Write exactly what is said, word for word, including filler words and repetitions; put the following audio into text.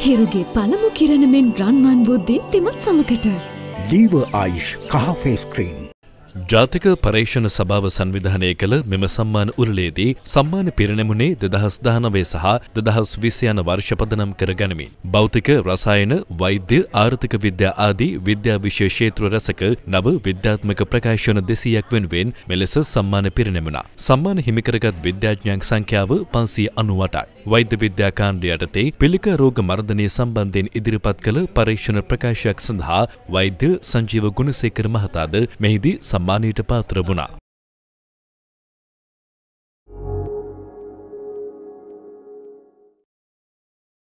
හිරුගේ පළමු කිරණ මෙන් රන්වන් වූ දීප්තිමත් සමකට ලීවර් ආයුෂ් කහ ෆේස් ක්‍රීම්. ජාතික පරීක්ෂණ සභාව සංවිධානය කළ මෙම සම්මාන උළෙලේදී සම්මාන පිරිනැමුණේ දෙදහස් දහනවය සහ දෙදහස් විස්ස යන වර්ෂ පදනම් කර ගනිමින් භෞතික, රසායන, වෛද්‍ය, ආර්ථික විද්‍යා ආදී විද්‍යා විෂය ක්ෂේත්‍ර රැසක නව විද්‍යාත්මක ප්‍රකාශන දෙසීයක් වෙනුවෙන් මෙලෙස සම්මාන පිරිනැමුණා. සම්මාන හිමිකරගත් විද්‍යාඥයන් සංඛ්‍යාව පන්සිය අනූඅටයි. වෛද්‍ය විද්‍යා කාණ්ඩ යටතේ පිළිකා රෝග මර්ධනය සම්බන්ධයෙන් ඉදිරිපත් කළ පරීක්ෂණ ප්‍රකාශයක් සඳහා වෛද්‍ය සංජීව ගුණසේකර මහතාද මෙහිදී සම්මානයට පාත්‍ර වුණා.